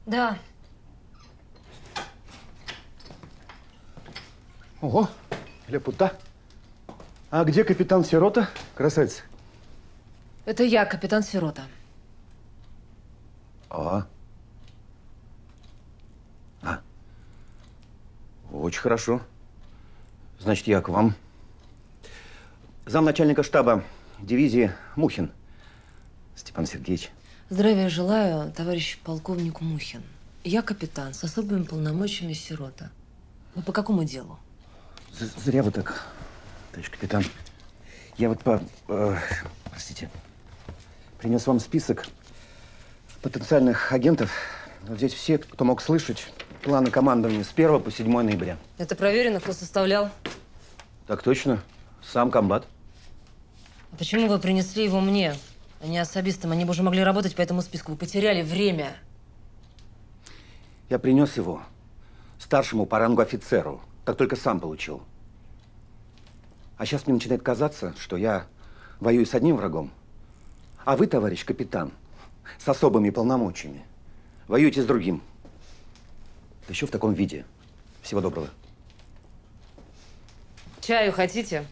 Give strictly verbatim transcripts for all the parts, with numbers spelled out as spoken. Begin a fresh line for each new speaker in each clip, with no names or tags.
Да.
Ого, лепута. А где капитан Сирота, красавица?
Это я, капитан Сирота.
А. А. Очень хорошо. Значит, я к вам. Замначальника штаба дивизии Мухин Степан Сергеевич.
Здравия желаю, товарищ полковник Мухин. Я капитан с особыми полномочиями Сирота. Вы по какому делу?
З Зря вы так, товарищ капитан. Я вот по… Э, простите. Принес вам список потенциальных агентов. Вот здесь все, кто мог слышать планы командования с первого по седьмое ноября.
Это проверено, кто составлял?
Так точно. Сам комбат.
А почему вы принесли его мне, а не особистам? Они бы уже могли работать по этому списку. Вы потеряли время.
Я принес его старшему по рангу офицеру, как только сам получил. А сейчас мне начинает казаться, что я воюю с одним врагом, а вы, товарищ капитан, с особыми полномочиями, воюете с другим. Да еще в таком виде. Всего доброго.
Чаю хотите?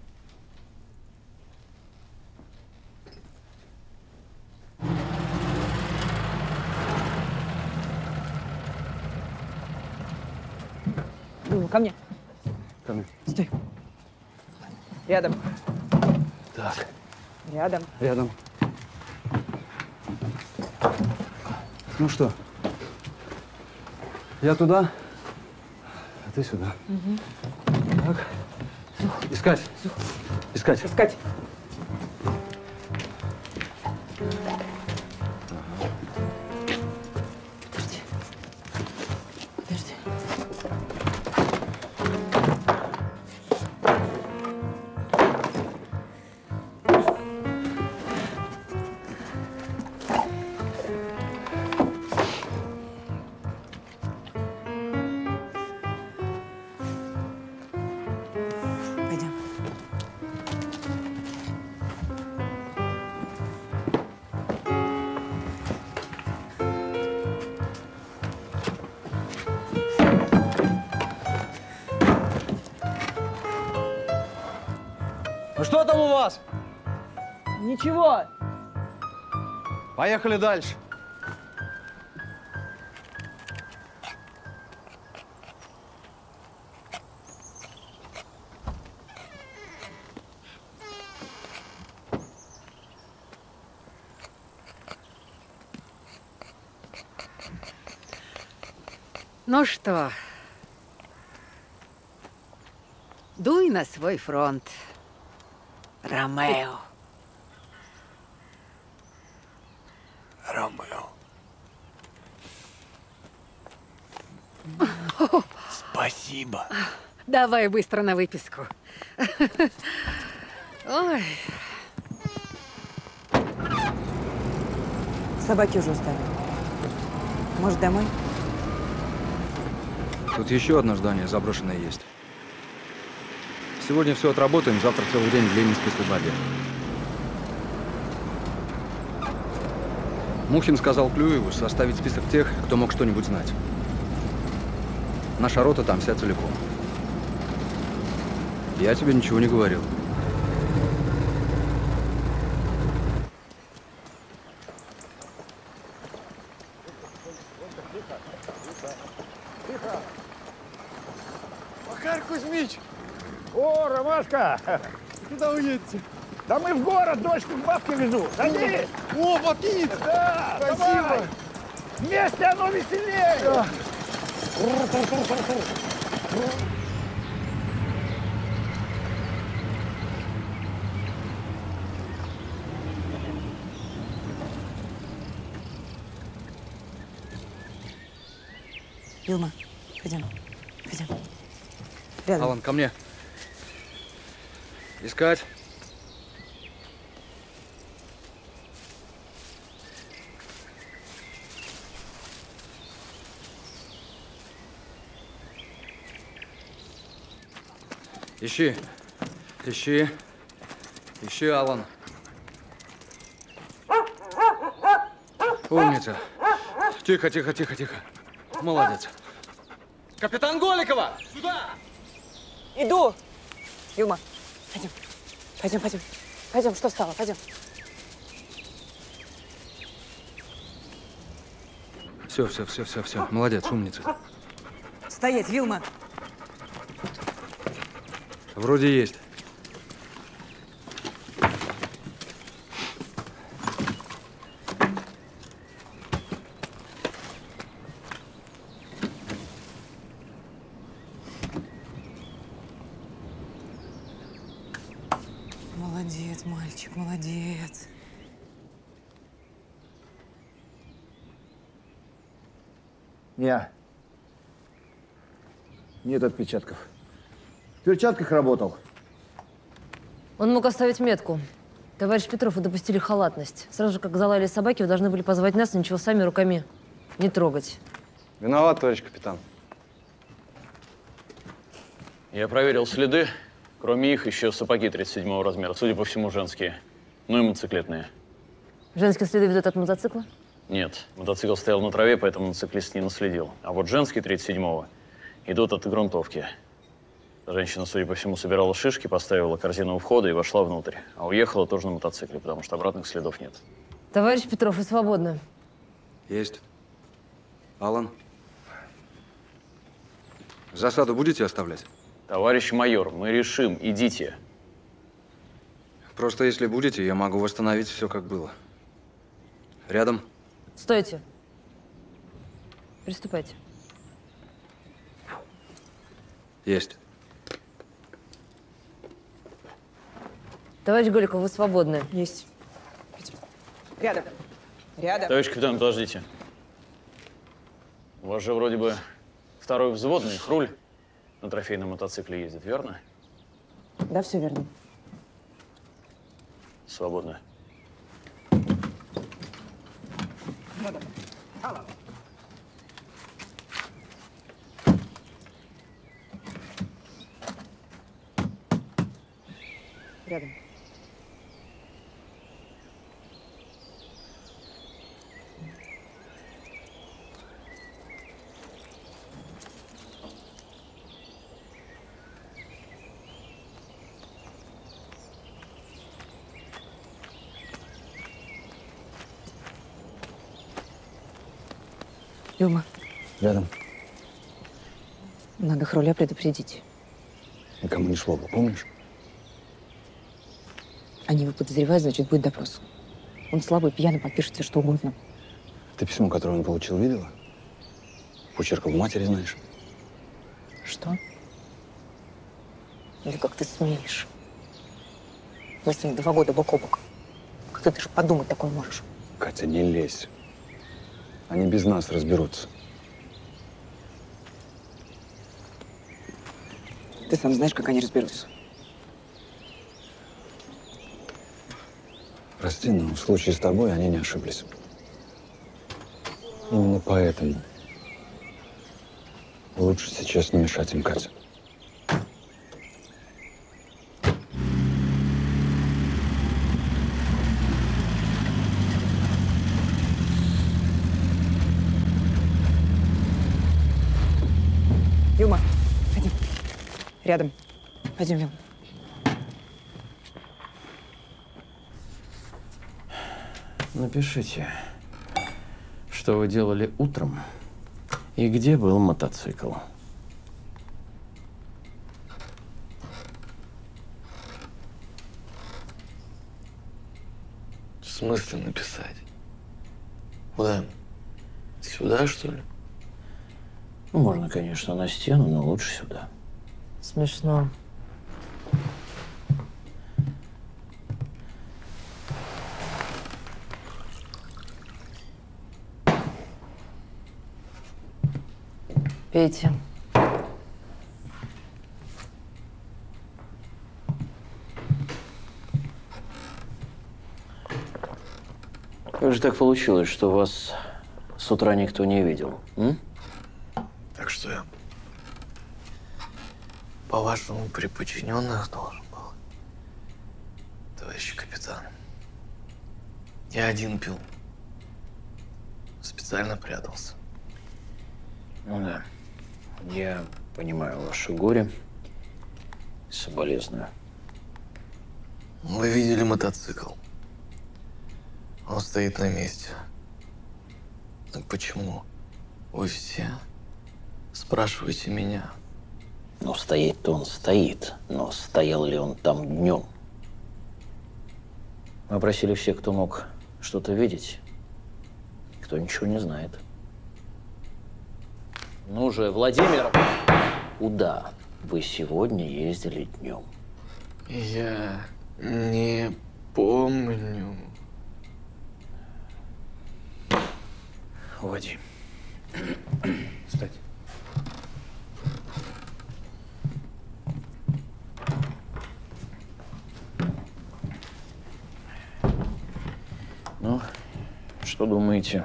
Ко мне.
Ко мне.
Стой. Рядом.
Так.
Рядом.
Рядом. Ну что? Я туда, а ты сюда.
Угу.
Так. Искать. Искать.
Искать.
Подожди. Подожди.
Пойдем.
Ну что там у вас?
Ничего.
Поехали дальше.
Ну что, дуй на свой фронт, Ромео.
Ромео. Спасибо.
Давай быстро на выписку. Ой.
Собаки уже устали. Может, домой?
Тут еще одно здание заброшенное есть. Сегодня все отработаем, завтра целый день в Ленинской слободе. Мухин сказал Клюеву составить список тех, кто мог что-нибудь знать. Наша рота там вся целиком. Я тебе ничего не говорил.
Макар Кузьмич! О, Ромашка! Куда вы едете? Да мы в город, дочку к бабке везу. Садись! О, бабкиница! Да, спасибо! Давай. Вместе оно веселее! Да.
Илма, пойдем. Пойдем. Рядом.
Алан, ко мне. Искать. Ищи. Ищи. Ищи, Алан. Умница. Тихо, тихо, тихо, тихо. Молодец. Капитан Голикова! Сюда!
Иду! Юма, пойдем. Пойдем, пойдем. Пойдем, что стало? Пойдем.
Все, все, все, все, все. Молодец, умница.
Стоять, Вилма!
Вроде есть.
Молодец, мальчик, молодец.
Не. Нет отпечатков. В перчатках работал.
Он мог оставить метку. Товарищ Петров, вы допустили халатность. Сразу же, как залаяли собаки, вы должны были позвать нас, и ничего сами руками не трогать.
Виноват, товарищ капитан.
Я проверил следы. Кроме их, еще сапоги тридцать седьмого размера. Судя по всему, женские. Ну и мотоциклетные.
Женские следы ведут от мотоцикла?
Нет, мотоцикл стоял на траве, поэтому мотоциклист не наследил. А вот женские тридцать седьмого идут от грунтовки. Женщина, судя по всему, собирала шишки, поставила корзину у входа и вошла внутрь. А уехала тоже на мотоцикле, потому что обратных следов нет.
Товарищ Петров, вы свободны.
Есть. Алан? Засаду будете оставлять?
Товарищ майор, мы решим, идите.
Просто если будете, я могу восстановить все, как было. Рядом.
Стойте. Приступайте.
Есть.
Товарищ Голиков, вы свободны.
Есть. Пойдем. Рядом. Рядом.
Товарищ капитан, подождите. У вас же вроде бы второй взводный, Хруль, на трофейном мотоцикле ездит, верно?
Да, все верно.
Свободно.
Рядом. Люма,
Рядом.
надо Хруля предупредить.
Никому ни слова, помнишь?
Они его подозревают, значит, будет допрос. Он слабый, пьяный, подпишет все, что угодно.
Ты письмо, которое он получил, видела? Почерк в матери знаешь.
Что? Или как ты смеешь? Мы с ним два года бок о бок. Как ты даже подумать такое можешь?
Катя, не лезь. Они без нас разберутся.
Ты сам знаешь, как они разберутся.
Прости, но в случае с тобой они не ошиблись. Именно поэтому лучше сейчас не мешать им, Катя.
Юма, пойдем. Рядом. Пойдем, Юма.
Напишите, что вы делали утром и где был мотоцикл.
В смысле написать? Куда? Сюда, что ли?
Ну, можно, конечно, на стену, но лучше сюда.
Смешно. Пейте.
Как же так получилось, что вас с утра никто не видел? М?
Так что я, по-вашему, при подчиненных должен был? Товарищ капитан, я один пил. Специально. специально прятался.
Ну да. Я понимаю ваше горе. Соболезную.
Вы видели мотоцикл? Он стоит на месте. Так почему вы все спрашиваете меня?
Ну, стоять-то он стоит, но стоял ли он там днем? Мы опросили всех, кто мог что-то видеть. Никто ничего не знает. Ну же, Владимир, куда вы сегодня ездили днем?
Я не помню.
Уводи.
Встать.
Ну, что думаете?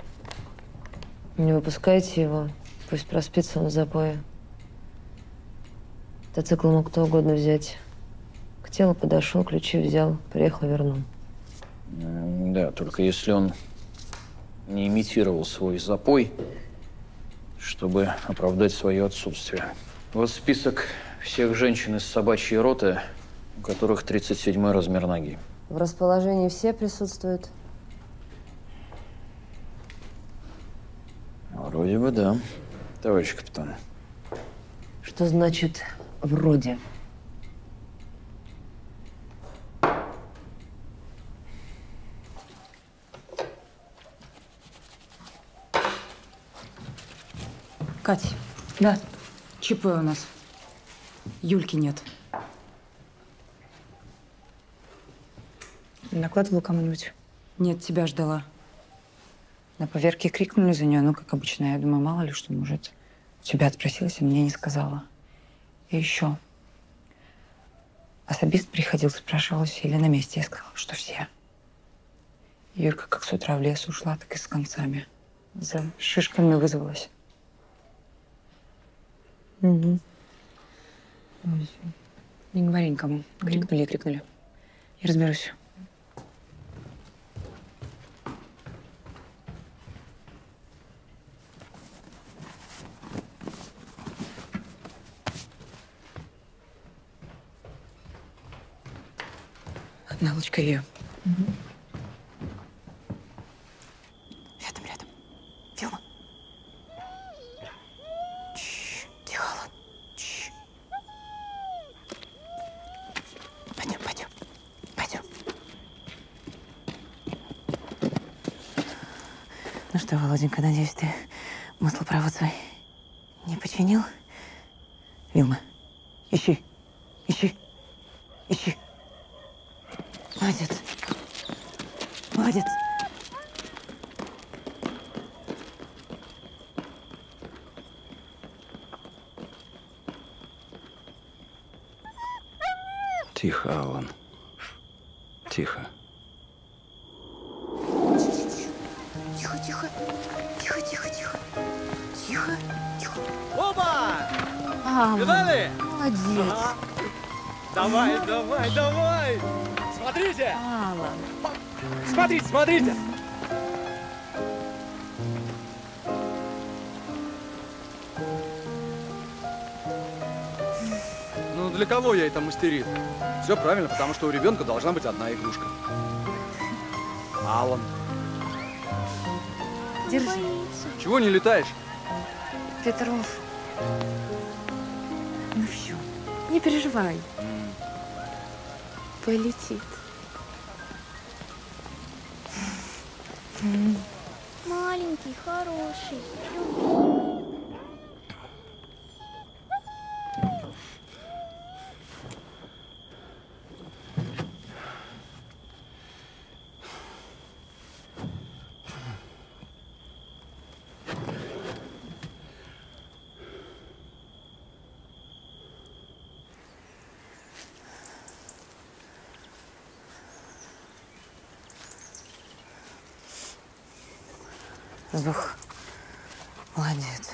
Не выпускайте его. Пусть проспится он в запое. Мотоцикл мог кто угодно взять. К телу подошел, ключи взял, приехал, вернул.
М, Да, только если он не имитировал свой запой, чтобы оправдать свое отсутствие. Вот список всех женщин из собачьей роты, у которых тридцать седьмой размер ноги.
В расположении все присутствуют.
Вроде бы да, товарищ капитан.
Что значит «вроде»?
Кать,
Да.
ЧП у нас. Юльки нет.
Накладывала кому-нибудь?
Нет, тебя ждала.
На поверке крикнули за нее, ну, как обычно. Я думаю, мало ли что, может, тебя отпросилась, а мне не сказала. И еще. Особист приходил, спрашивал, все ли на месте. Я сказала, что все. Юлька как с утра в лес ушла, так и с концами. За шишками вызвалась. Угу. Не говори никому. Крикнули и крикнули. Я разберусь. Налочка ее.
Угу.
Рядом, рядом. Филма. Чш, тихо, ладно. Чш. Пойдем, пойдем. Пойдем. Ну что, Володенька, надеюсь, ты маслопровод свой не починил? Вилма, ищи, ищи, ищи. Молодец. Молодец.
Тихо, Алан. Тихо.
Тихо, тихо. Тихо, тихо, тихо. Тихо, тихо.
Опа!
А,
Видали?
молодец.
Ага. Давай, давай, давай! Смотрите!
Алан.
Смотрите, смотрите! Ну, для кого я это мастерит? Все правильно, потому что у ребенка должна быть одна игрушка. Алан.
Держи.
Чего не летаешь?
Петров. Ну все, не переживай. Полетит.
Маленький, хороший, любимый.
Вздох. Молодец.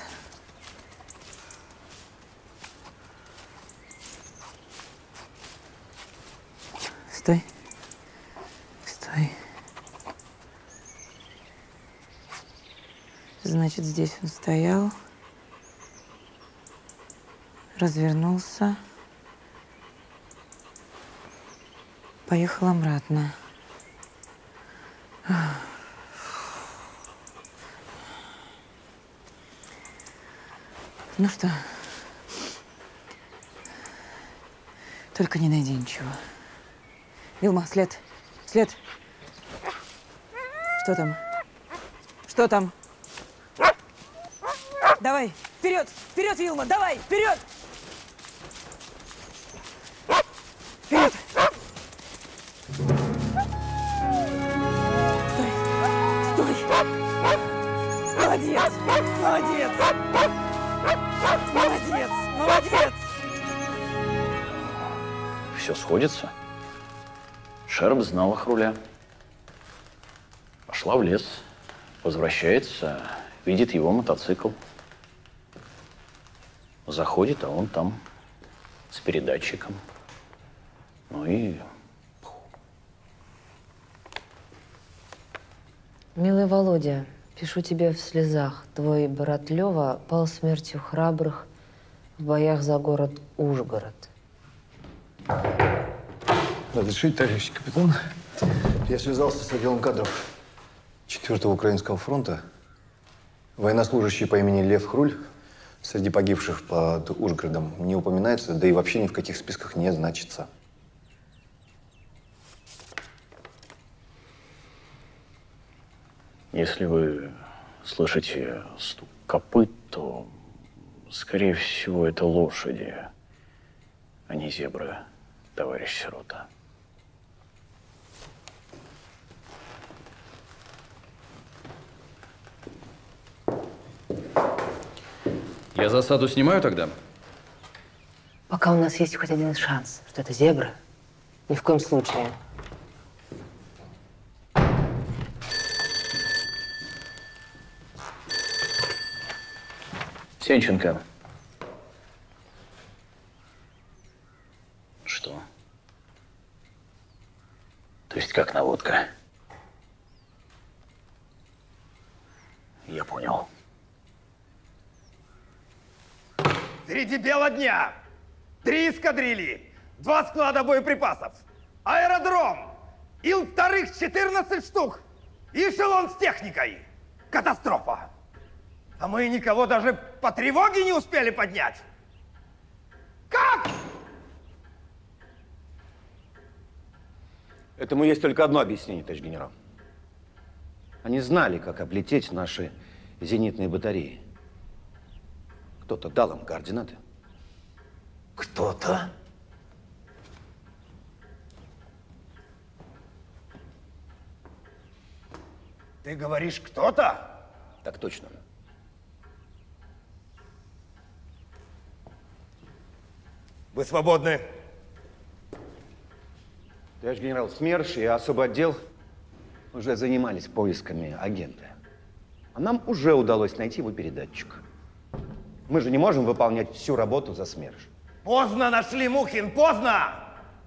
Стой. Стой. Значит, здесь он стоял, развернулся, поехал обратно. Ну что, только не найди ничего. Вилма, след, след. Что там? Что там? Давай, вперед, вперед, Вилма, давай, вперед! Вперед! Стой, стой! Молодец, молодец! Молодец, молодец!
Все сходится. Шерп знал их руля. Пошла в лес, возвращается, видит его мотоцикл. Заходит, а он там с передатчиком. Ну и...
Милый Володя, пишу тебе в слезах. Твой брат Лёва пал смертью храбрых в боях за город Ужгород.
Разрешите, товарищ капитан? Я связался с отделом кадров четвёртого Украинского фронта. Военнослужащий по имени Лев Хруль среди погибших под Ужгородом не упоминается, да и вообще ни в каких списках не значится.
Если вы слышите стук копыт, то, скорее всего, это лошади, а не зебры, товарищ Сирота.
Я засаду снимаю тогда?
Пока у нас есть хоть один шанс, что это зебры, ни в коем случае.
Сенченко. Что? То есть как наводка? Я понял.
Среди бела дня три эскадрильи, два склада боеприпасов, аэродром, Ил-вторых четырнадцать штук и эшелон с техникой. Катастрофа. А мы никого даже по тревоге не успели поднять. Как?
Этому есть только одно объяснение, товарищ генерал. Они знали, как облететь наши зенитные батареи. Кто-то дал им координаты.
Кто-то? Ты говоришь, кто-то?
Так точно.
Вы свободны.
Товарищ генерал, СМЕРШ и особый отдел уже занимались поисками агента. А нам уже удалось найти его передатчик. Мы же не можем выполнять всю работу за СМЕРШ.
Поздно нашли, Мухин, поздно!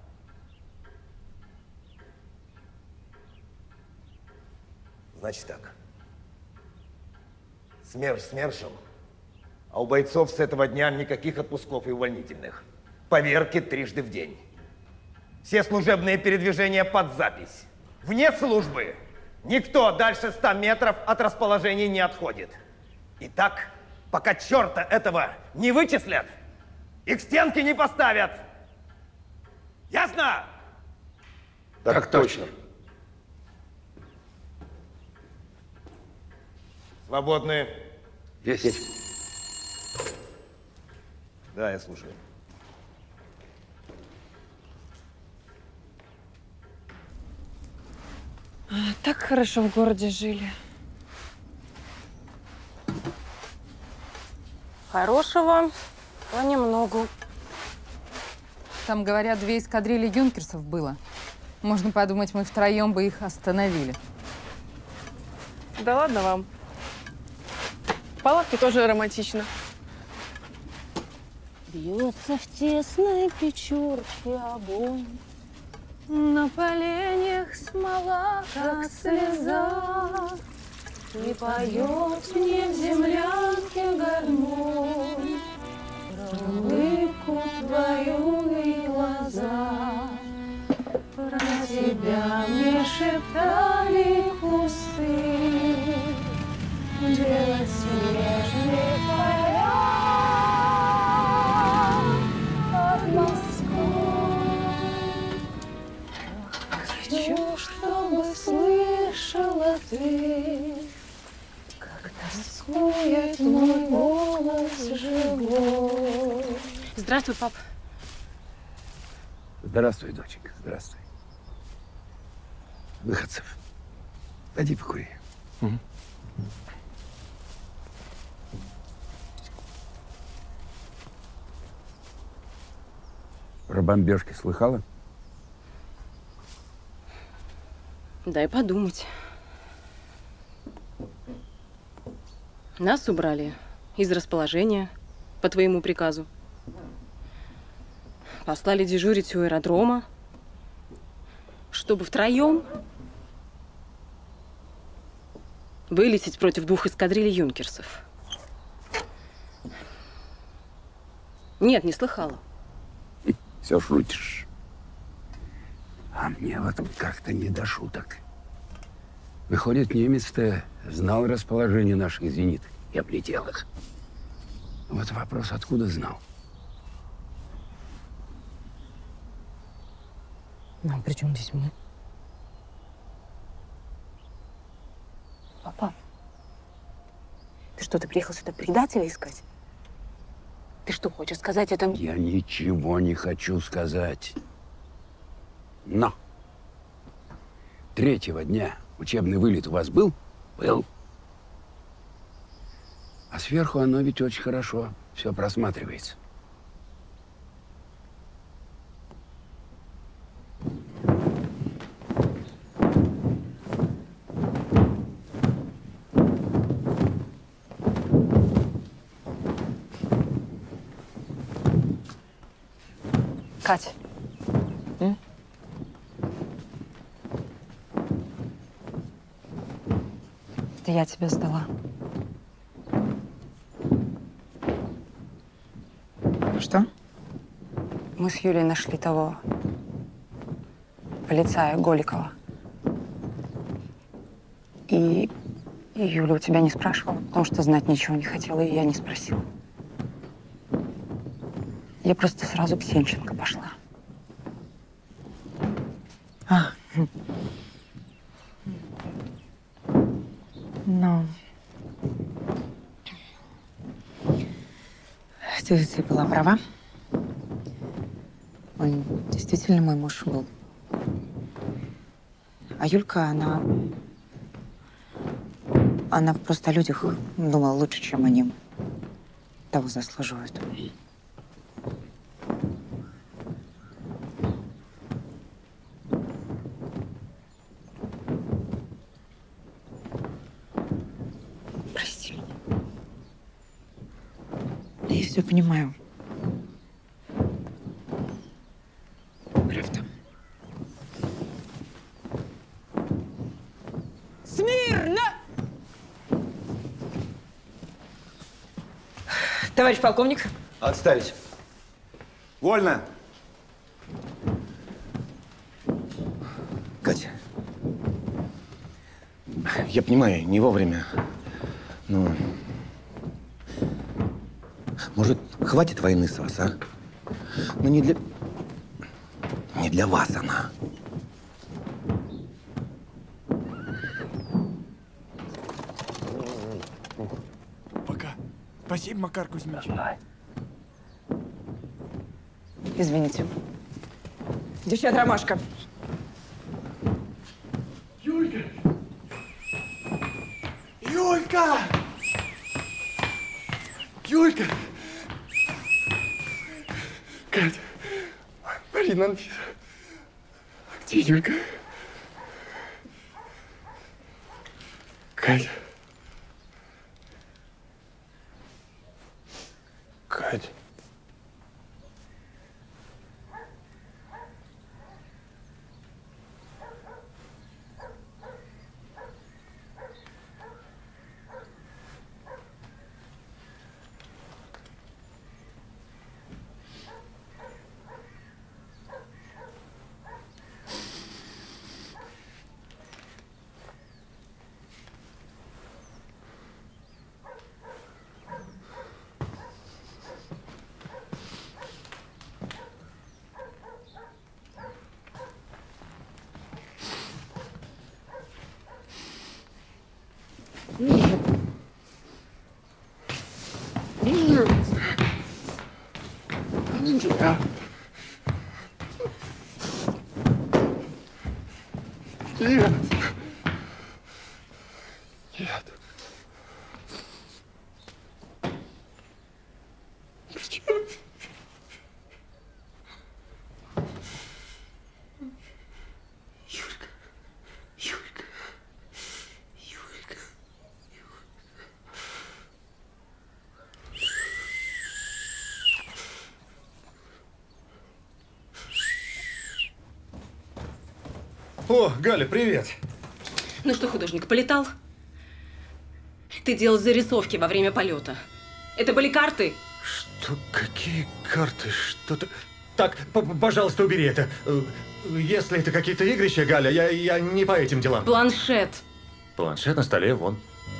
Значит так. СМЕРШ СМЕРШем, а у бойцов с этого дня никаких отпусков и увольнительных. Поверки трижды в день. Все служебные передвижения под запись. Вне службы никто дальше ста метров от расположения не отходит. Итак, пока черта этого не вычислят и к стенке не поставят. Ясно?
Так, так точно.
Свободны.
Есть. Есть.
Да, я слушаю.
Так хорошо в городе жили.
Хорошего понемногу.
Там, говорят, две эскадрильи юнкерсов было. Можно подумать, мы втроем бы их остановили.
Да ладно вам. В палатке тоже романтично.
Бьется в тесной печурке огонь, на поленьях смола, как слеза. И поет мне в землянке гармонь про улыбку твою и глаза. Про тебя мне шептали кусты, белоснежные поля под Москвой. Хочу, чтобы слышала ты, как тоскует мой голос живой.
Здравствуй, пап.
Здравствуй, доченька, здравствуй. Выходцев, пойди покури.
Угу.
Про бомбежки слыхала?
Дай подумать. Нас убрали из расположения по твоему приказу. Послали дежурить у аэродрома, чтобы втроем вылететь против двух эскадрилей юнкерсов. Нет, не слыхала.
Все шутишь. А мне вот как-то не до шуток. Выходит, немец-то знал расположение наших зениток и облетел их. Вот вопрос, откуда знал?
Ну, а при чем здесь мы?
Папа, ты что, ты приехал сюда предателя искать? Ты что, хочешь сказать это?
Я ничего не хочу сказать. Но третьего дня учебный вылет у вас был? Был. А сверху оно ведь очень хорошо все просматривается.
Кать. М? Это я тебя сдала. Что? Мы с Юлей нашли того полицая Голикова. И, и Юля у тебя не спрашивала, потому что знать ничего не хотела, и я не спросила. Я просто сразу к Сенченко пошла. А. Ну. Ты, ты была права. Он действительно мой муж был. А Юлька, она... Она просто о людях думала лучше, чем о ним. Того заслуживают. Прости меня. Я все понимаю. Правда.
Смирно! Товарищ полковник.
Отставить. Вольно. Катя. Я понимаю, не вовремя. Но... Может, хватит войны с вас, а? Ну, не для... Не для вас она.
Пока. Спасибо, Макар Кузьмич.
Извините. Девчат, ромашка.
Юлька! Юлька! Юлька! Катя! Марина Анфиса! Где Юлька? Катя! Катя!
Нет. Нельзя. Нет. Нет. Зачем? Юрка. Юрка. Юрка.
О, Галя, привет.
Ну что, художник, полетал? Ты делал зарисовки во время полета. Это были карты?
Что? Какие карты? Что ты... Так, п- пожалуйста, убери это. Э, Если это какие-то игрища, Галя, я, я не по этим делам.
Планшет.
Планшет на столе, вон.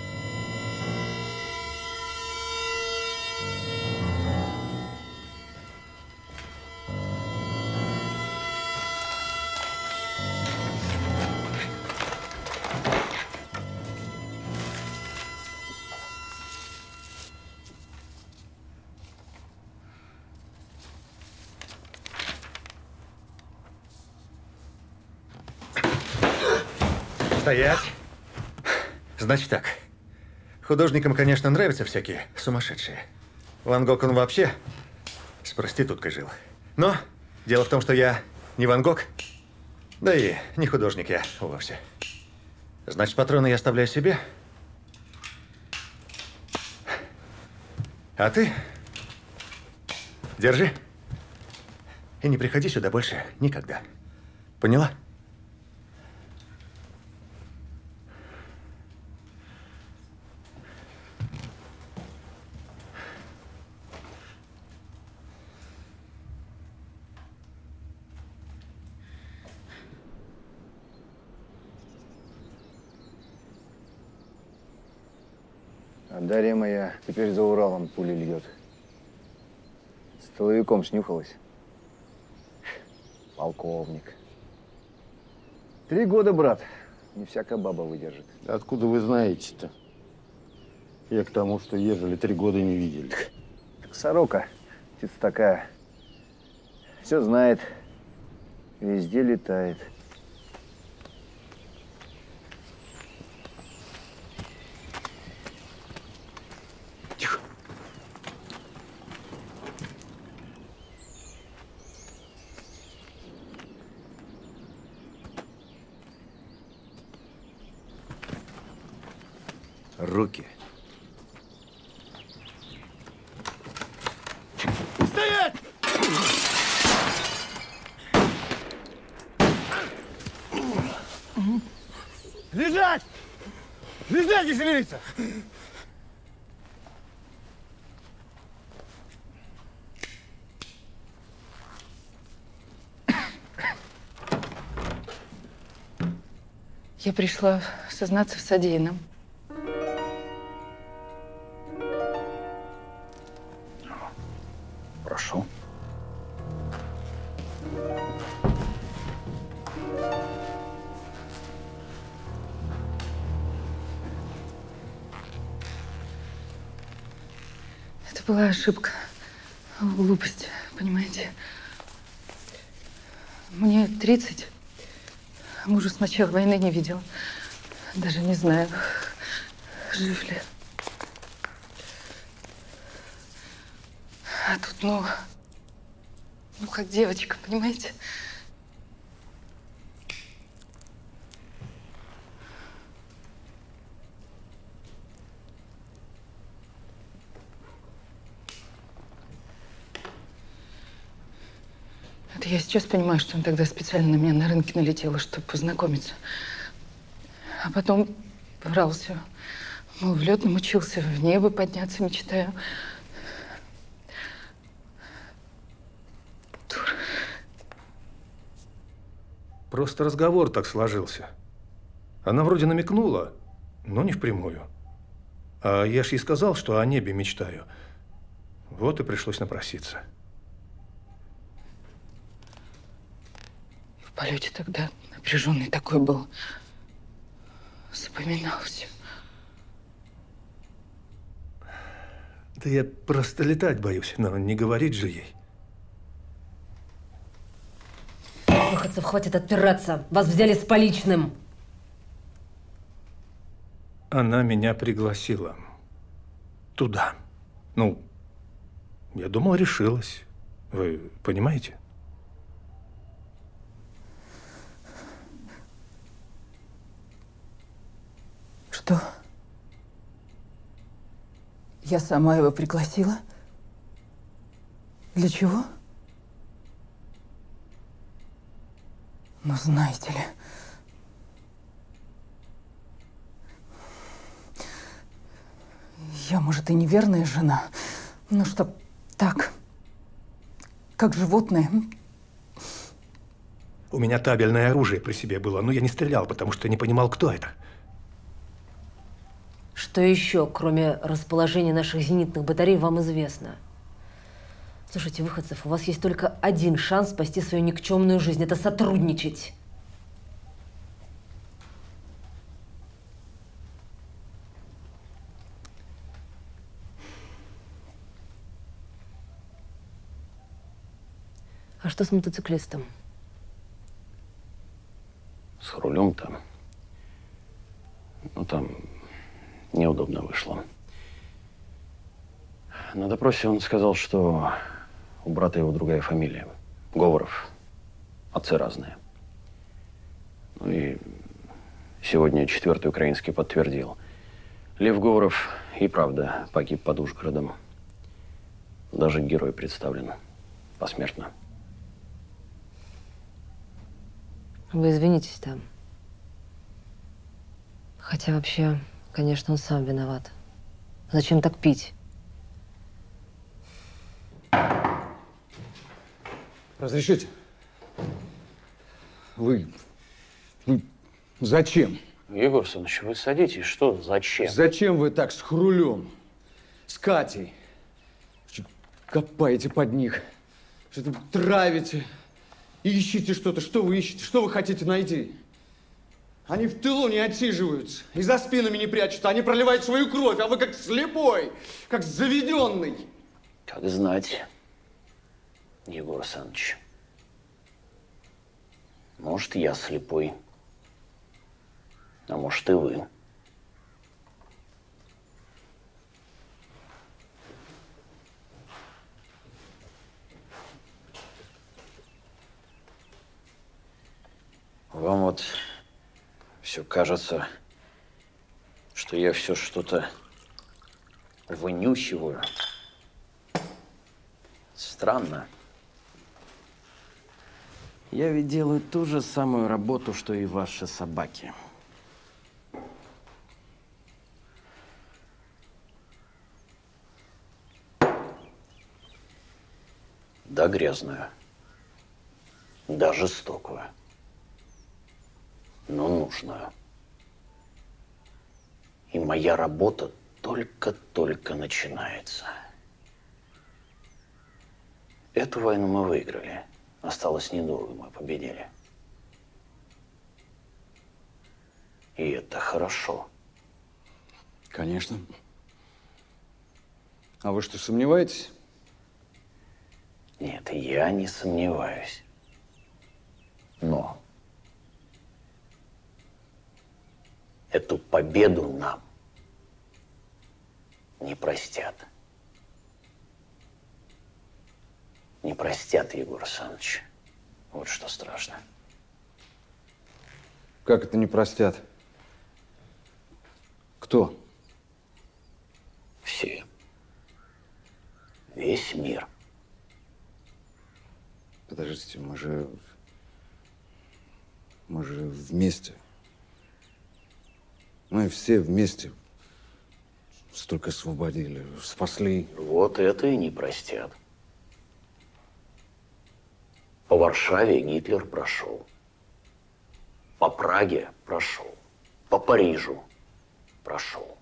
Стоять. Значит так. Художникам, конечно, нравятся всякие сумасшедшие. Ван Гог, он вообще с проституткой жил. Но дело в том, что я не Ван Гог, да и не художник я вовсе. Значит, патроны я оставляю себе. А ты держи. И не приходи сюда больше никогда. Поняла?
А Дарья моя теперь за Уралом пули льет. С тыловиком снюхалась. Полковник. Три года, брат. Не всякая баба выдержит.
Откуда вы знаете-то? Я к тому, что ежели три года не видели.
Так сорока, птица такая. Все знает. Везде летает.
Руки.
Стоять! Лежать! Лежать и шевелиться!
Я пришла сознаться в содеянном.
Прошу.
Это была ошибка. Глупость, понимаете? Мне тридцать. Мужа с начала войны не видел. Даже не знаю, жив ли. А тут, ну, ну, как девочка, понимаете? Это я сейчас понимаю, что он тогда специально на меня на рынке налетел, чтобы познакомиться. А потом врал все. Мол, в летном учился, в небо подняться мечтаю.
Просто разговор так сложился. Она вроде намекнула, но не впрямую. А я ж ей сказал, что о небе мечтаю. Вот и пришлось напроситься.
В полете тогда напряженный такой был. Запоминал все.
Да я просто летать боюсь, но не говорить же ей.
Выходцев, хватит отпираться. Вас взяли с поличным.
Она меня пригласила туда. Ну, я думал, решилась. Вы понимаете?
Что? Я сама его пригласила? Для чего? Ну, знаете ли, я, может, и неверная жена, но чтоб так, как животное.
У меня табельное оружие при себе было, но я не стрелял, потому что не понимал, кто это.
Что еще, кроме расположения наших зенитных батарей, вам известно? Слушайте, Выходцев, у вас есть только один шанс спасти свою никчемную жизнь – это сотрудничать. А что с мотоциклистом?
С рулем там. Ну, там неудобно вышло. На допросе он сказал, что у брата его другая фамилия. Говоров. Отцы разные. Ну и сегодня четвертый украинский подтвердил. Лев Говоров и правда погиб под Ужгородом. Даже герой представлен посмертно.
Вы извинитесь там. Хотя вообще, конечно, он сам виноват. Зачем так пить?
Разрешите? Вы... вы зачем?
Егор Александрович, вы садитесь. Что зачем?
Зачем вы так с Хрулем, с Катей? Копаете под них, что-то травите, ищете что-то. Что вы ищете? Что вы хотите найти? Они в тылу не отсиживаются, и за спинами не прячутся. Они проливают свою кровь, а вы как слепой, как заведенный.
Как знать, Егор Александрович. Может, я слепой, а может, и вы. Вам вот все кажется, что я все что-то вынюхиваю. Странно.
Я ведь делаю ту же самую работу, что и ваши собаки.
Да грязную, да жестокую, но нужную. И моя работа только-только начинается. Эту войну мы выиграли. Осталось недолго, мы победили. И это хорошо.
Конечно. А вы что, сомневаетесь?
Нет, я не сомневаюсь. Но эту победу нам не простят. Не простят, Егор Александрович. Вот что страшно.
Как это не простят? Кто?
Все. Весь мир.
Подождите, мы же... Мы же вместе. Мы все вместе столько освободили, спасли.
Вот это и не простят. По Варшаве Гитлер прошел. По Праге прошел. По Парижу прошел.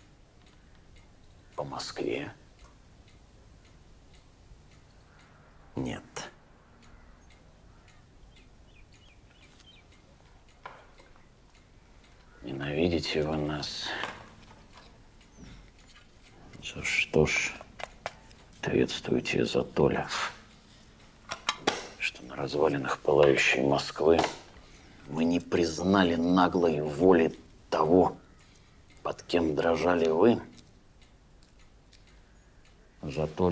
По Москве нет. Ненавидите вы нас. Что ж, Ответствую тебе за то, что на развалинах пылающей Москвы мы не признали наглой воли того, под кем дрожали вы. За то,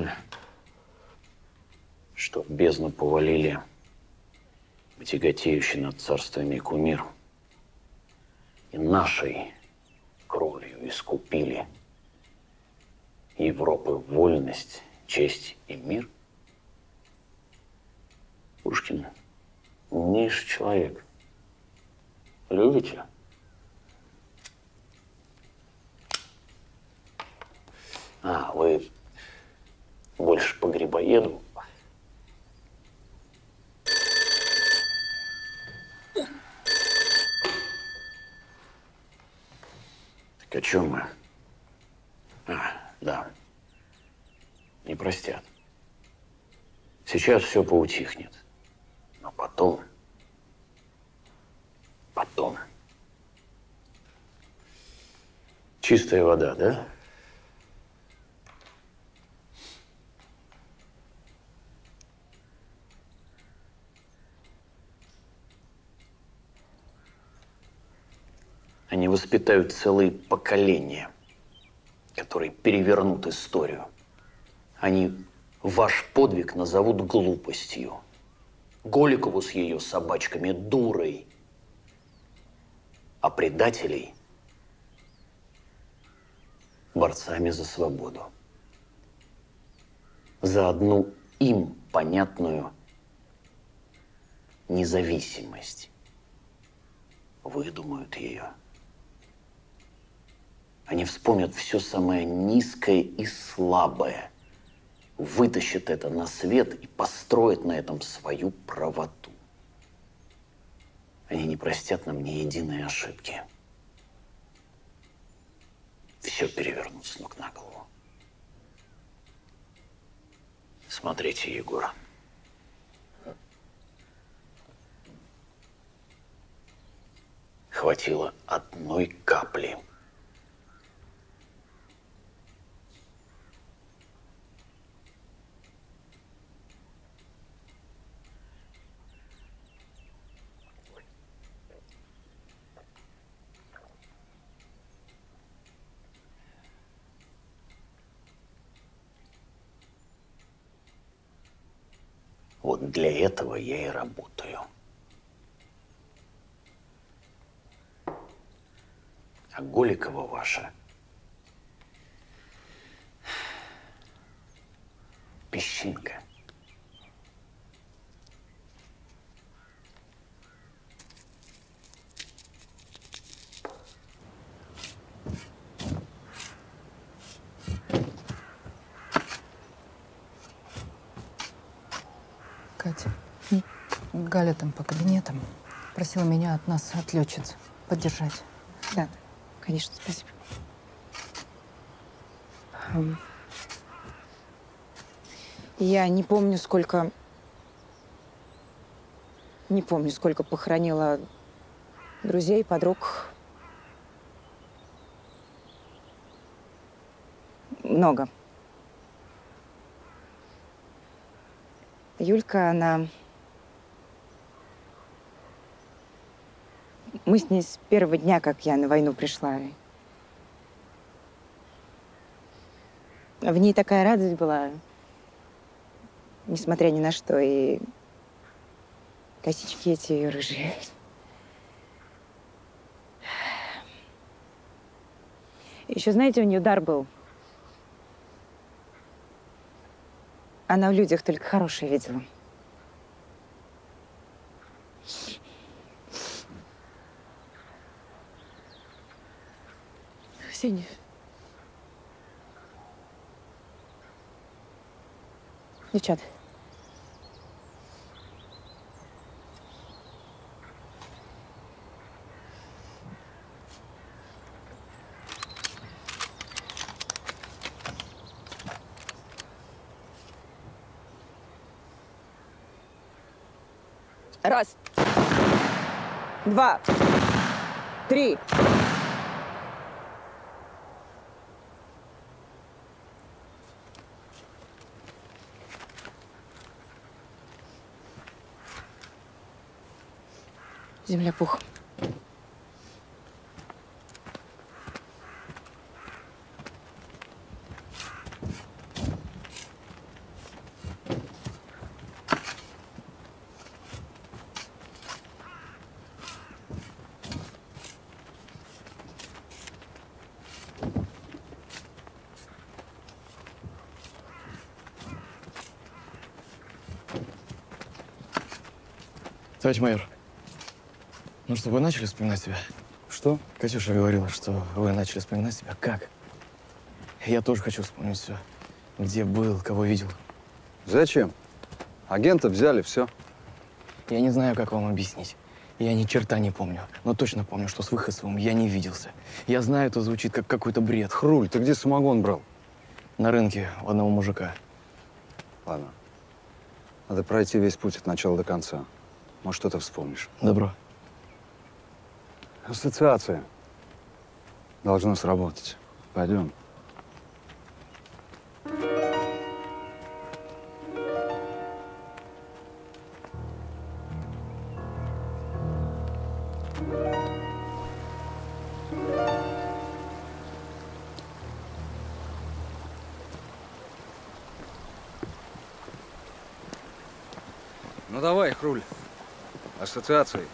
что в бездну повалили тяготеющий над царствами кумир и нашей кровью искупили Европы вольность, честь и мир. Пушкин умнейший человек. Любите? А, вы больше по Грибоеду. Так о чем мы? А, да. Не простят. Сейчас все поутихнет. Но потом... Потом... Чистая вода, да? Они воспитают целые поколения, которые перевернут историю. Они ваш подвиг назовут глупостью. Голикову с ее собачками дурой. А предателей борцами за свободу. За одну им понятную независимость. Выдумают ее. Они вспомнят все самое низкое и слабое, вытащат это на свет и построят на этом свою правоту. Они не простят нам ни единой ошибки. Все перевернут с ног на голову. Смотрите, Егор. Хватило одной капли. Вот для этого я и работаю. А Голикова ваша песчинка.
Катя, Галя там по кабинетам просила меня от нас, от летчиц, поддержать.
Да, конечно, спасибо. Я не помню, сколько... Не помню, сколько похоронила друзей, подруг. Много. Юлька, она... Мы с ней с первого дня, как я на войну пришла. В ней такая радость была, несмотря ни на что. И косички эти ее рыжие. Еще, знаете, у нее дар был. Она в людях только хорошее видела. Сеня. Девчат. Раз, два, три. Земля пухом.
Товарищ майор, ну что, вы начали вспоминать себя?
Что?
Катюша говорила, что вы начали вспоминать себя. Как? Я тоже хочу вспомнить все. Где был, кого видел.
Зачем? Агента взяли, все.
Я не знаю, как вам объяснить. Я ни черта не помню. Но точно помню, что с Выходцевым я не виделся. Я знаю, это звучит как какой-то бред.
Хруль, ты где самогон брал?
На рынке у одного мужика.
Ладно. Надо пройти весь путь от начала до конца. Может, что-то вспомнишь.
Добро.
Ассоциация. Должна сработать. Пойдем.
Ну давай, Хруль. Ассоциации.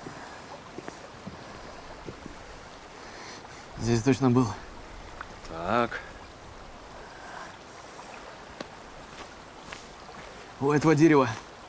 Здесь точно был.
Так.
У этого дерева.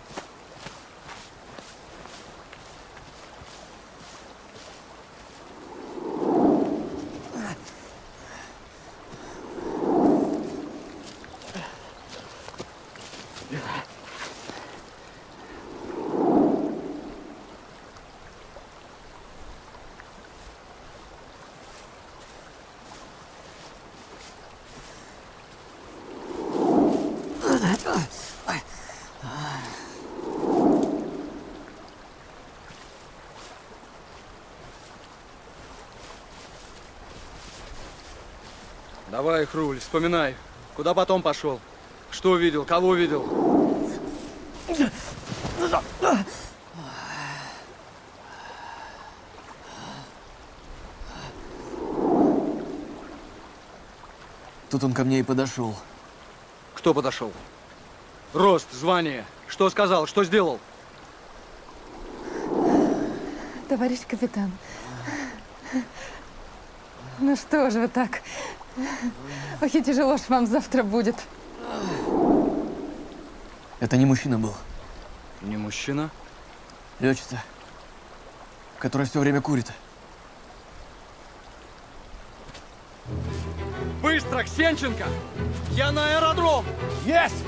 Давай, Хруль, вспоминай. Куда потом пошел? Что видел? Кого видел?
Тут он ко мне и подошел.
Кто подошел? Рост, звание. Что сказал? Что сделал?
Товарищ капитан, ну что же вы так? Ох, и тяжело ж вам завтра будет.
Это не мужчина был.
Не мужчина?
Летчица, которая все время курит.
Быстро, Ксенченко! Я на аэродром!
Есть!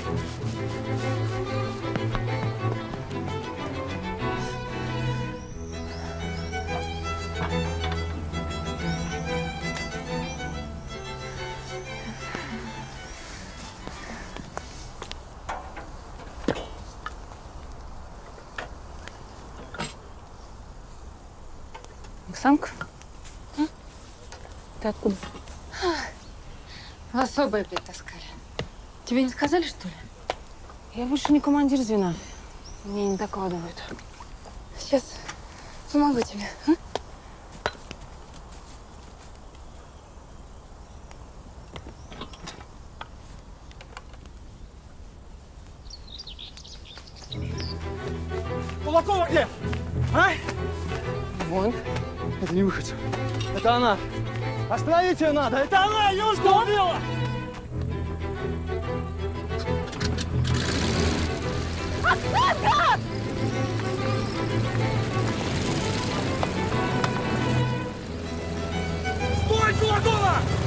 Оксанка? А? Ты откуда?
Особое притаскали. Тебе не сказали, что ли?
Я больше не командир звена. Мне не докладывают.
Сейчас помогу тебе. А?
Кулакова где? А?
Вон.
Это не Выходцев. Это она. Остановить ее надо. Это она! Ее уже убила!
Оксанка!
Стой, Кулакова!